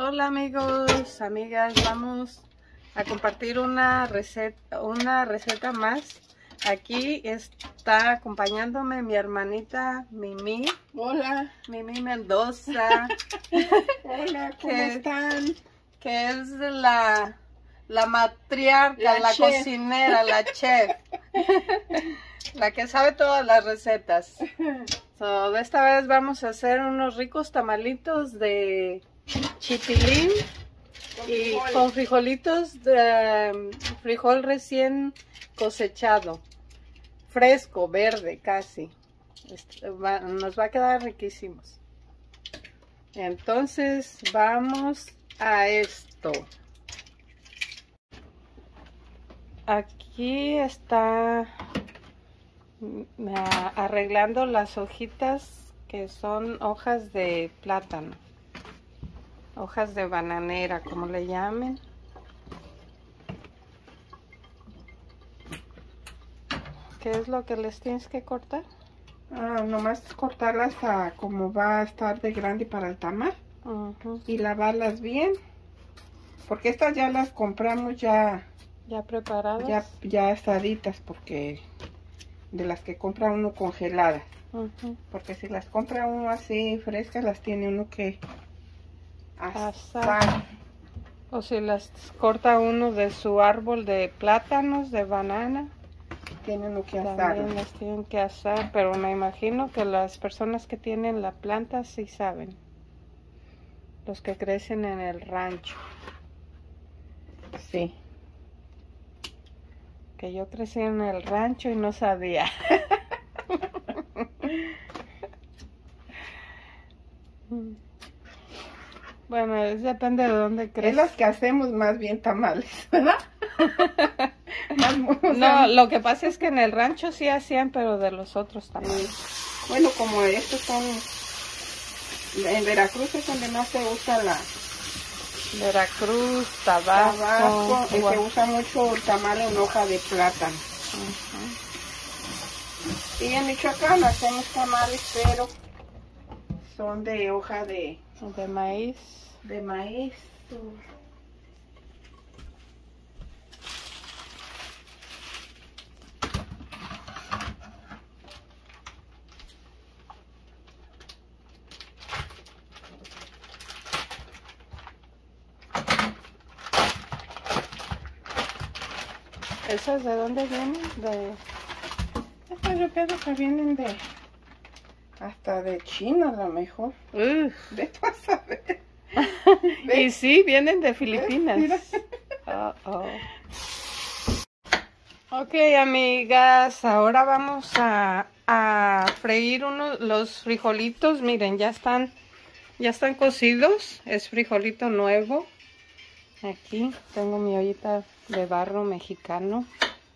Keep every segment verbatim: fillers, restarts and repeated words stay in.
Hola amigos, amigas, vamos a compartir una receta, una receta más. Aquí está acompañándome mi hermanita Mimi. Hola. Mimi Mendoza. Hola, ¿cómo que, están? Que es la, la matriarca, La la, chef. cocinera, la chef. La que sabe todas las recetas. So, de esta vez vamos a hacer unos ricos tamalitos de chipilín Con y frijoles. con frijolitos de um, frijol recién cosechado, fresco, verde casi. Este, va, nos va a quedar riquísimos. Entonces vamos a esto. Aquí está arreglando las hojitas que son hojas de plátano, hojas de bananera, como le llamen. ¿Qué es lo que les tienes que cortar? Ah, nomás cortarlas a como va a estar de grande para el tamal. Uh-huh. Y lavarlas bien, porque estas ya las compramos ya ya preparadas, ya, ya asaditas, porque de las que compra uno congeladas. uh-huh. Porque si las compra uno así frescas, las tiene uno que asar. asar. O si las corta uno de su árbol de plátanos, de banana, tiene uno que asar. También las tienen que asar, pero me imagino que las personas que tienen la planta sí saben. Los que crecen en el rancho. Sí. Que yo crecí en el rancho y no sabía. Bueno, es, depende de dónde creces. Es las que hacemos más bien tamales, ¿verdad? Más, no, lo que pasa es que en el rancho sí hacían, pero de los otros tamales. Sí. Bueno, como estos son... En Veracruz es donde más se usa la... Veracruz, Tabasco... Tabasco y se usa mucho el tamal en hoja de plátano. Uh-huh. Y en Michoacán hacemos tamales, pero son de hoja de... De maíz. De maíz. ¿Esas de dónde vienen? De... Estas yo pienso que vienen de... Hasta de China a lo mejor. Uf. De tu a saber. Y sí, vienen de Filipinas. Uh -oh. Ok, amigas, ahora vamos a, a freír uno, los frijolitos. Miren, ya están, ya están cocidos. Es frijolito nuevo. Aquí tengo mi ollita de barro mexicano.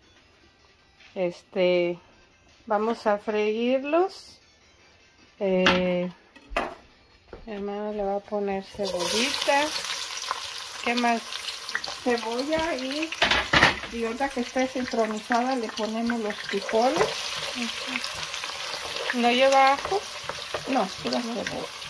Este, vamos a freírlos. Eh, mi hermana le va a poner cebollita. ¿Qué más? Cebolla y, y ahorita que esté sincronizada le ponemos los frijoles. Uh-huh. ¿No lleva ajo? No, pura cebolla.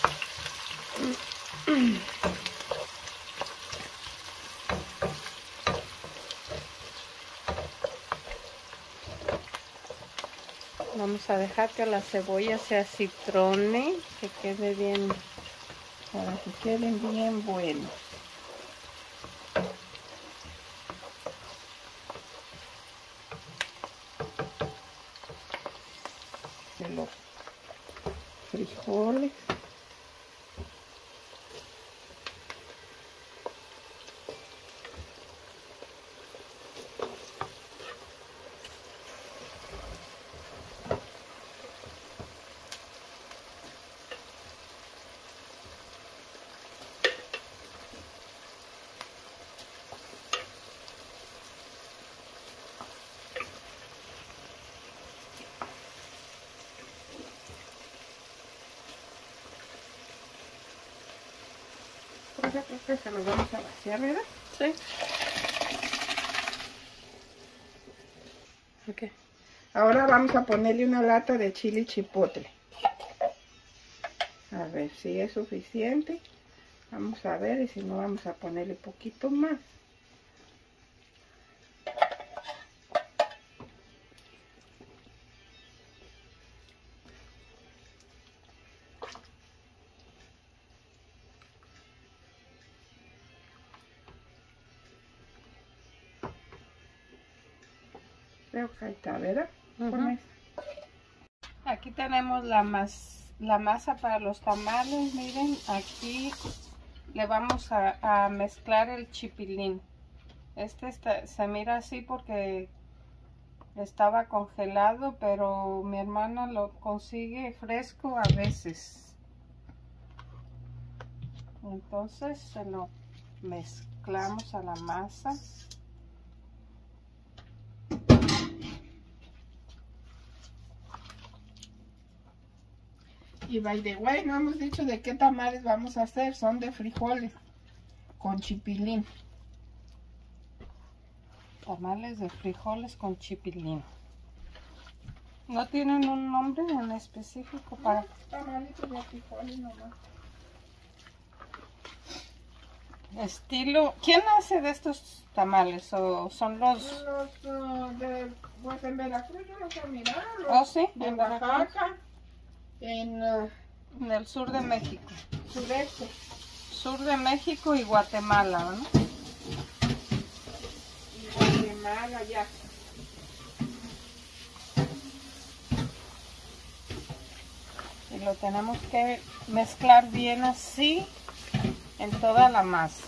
Vamos a dejar que la cebolla se acitrone, que quede bien, para que queden bien buenos. De los frijoles. Creo que se los vamos a vaciar, ¿verdad? Sí. Ok. Ahora vamos a ponerle una lata de chile chipotle. A ver si es suficiente. Vamos a ver, y si no vamos a ponerle poquito más. Creo que ahí está, ¿verdad? Uh-huh. Con eso. Aquí tenemos la, mas, la masa para los tamales. Miren, aquí le vamos a, a mezclar el chipilín. Este está, se mira así porque estaba congelado, pero mi hermana lo consigue fresco a veces. Entonces se lo mezclamos a la masa. Y by the way, no hemos dicho de qué tamales vamos a hacer. Son de frijoles con chipilín. Tamales de frijoles con chipilín. ¿No tienen un nombre en específico para...? No, tamalitos de frijoles nomás. Estilo... ¿Quién hace de estos tamales? ¿O son los...? Los uh, de... Pues en Veracruz yo los he mirado. ¿Oh, sí? De En Oaxaca. En uh, En el sur de México. sureste. Sur de México y Guatemala, ¿no? Y Guatemala ya. Y lo tenemos que mezclar bien así en toda la masa.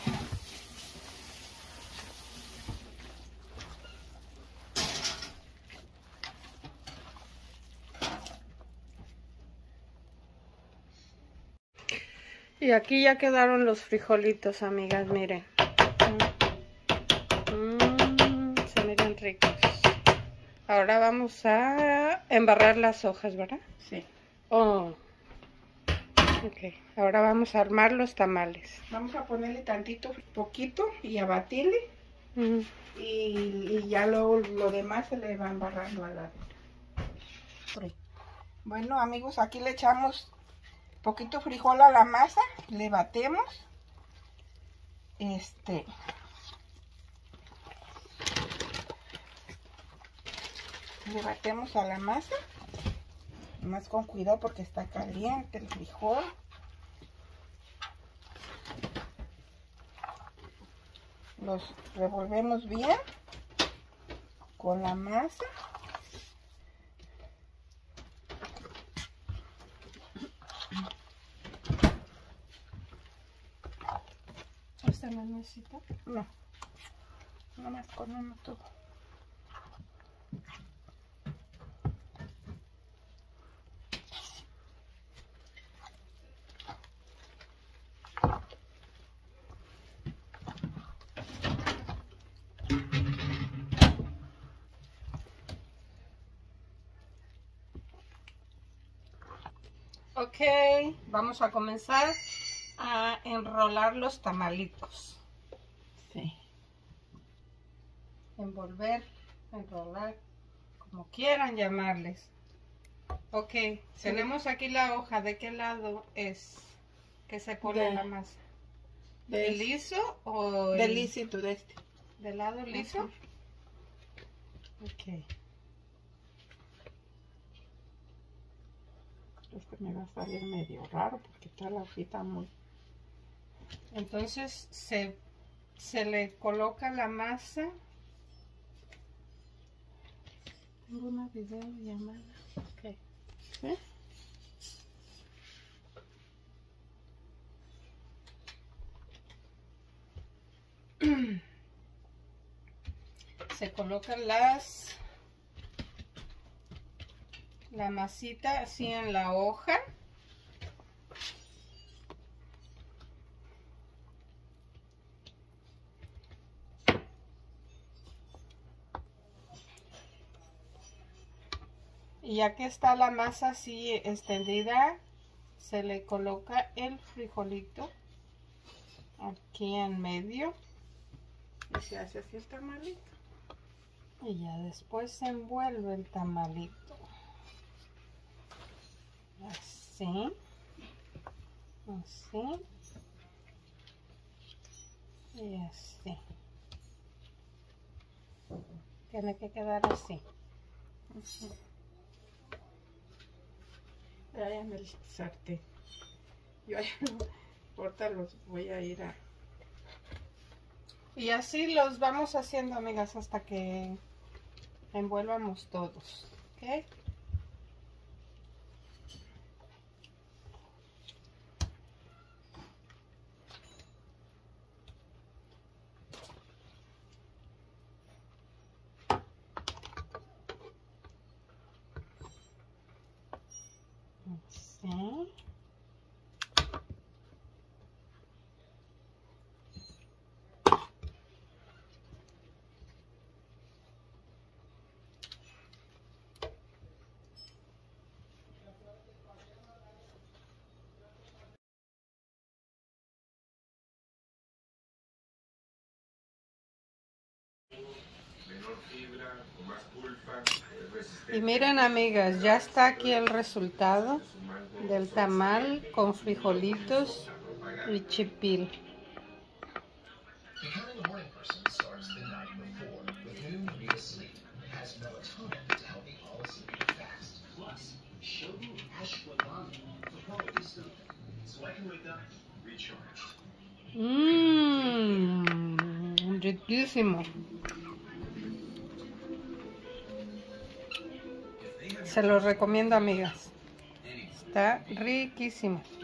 Y aquí ya quedaron los frijolitos, amigas, miren. Mm, se miran ricos. Ahora vamos a embarrar las hojas, ¿verdad? Sí. Oh. Ok, ahora vamos a armar los tamales. Vamos a ponerle tantito, poquito y a batirle. Mm. Y, y ya lo, lo demás se le va embarrando a la... Bueno, amigos, aquí le echamos poquito frijol a la masa, le batemos. Este... Le batemos a la masa. Más con cuidado porque está caliente el frijol. Los revolvemos bien con la masa. ¿Esta no necesita? No, nada más con uno todo. Ok, vamos a comenzar a enrolar los tamalitos. Sí. Envolver, enrolar, como quieran llamarles. Ok, tenemos aquí la hoja. ¿De qué lado es que se pone De- la masa? De, ¿De liso o de el- lisito de este. del lado liso? Ajá. Ok. Este me va a salir medio raro porque está la hojita muy... Entonces se, se le coloca la masa. Tengo una videollamada. Ok. ¿Sí? Se colocan las la masita así en la hoja. Y ya que está la masa así extendida, se le coloca el frijolito aquí en medio. Y se hace así el tamalito. Y ya después se envuelve el tamalito. Así. Así. Y así. Tiene que quedar así. Uh-huh. Tráeme el sartén. Yo ahorita los voy a ir a... Y así los vamos haciendo, amigas, hasta que envuelvamos todos. ¿Ok? Así. Y miren, amigas, ya está aquí el resultado del tamal con frijolitos y chipil. Mmm, riquísimo. Se los recomiendo, amigas. Está riquísimo.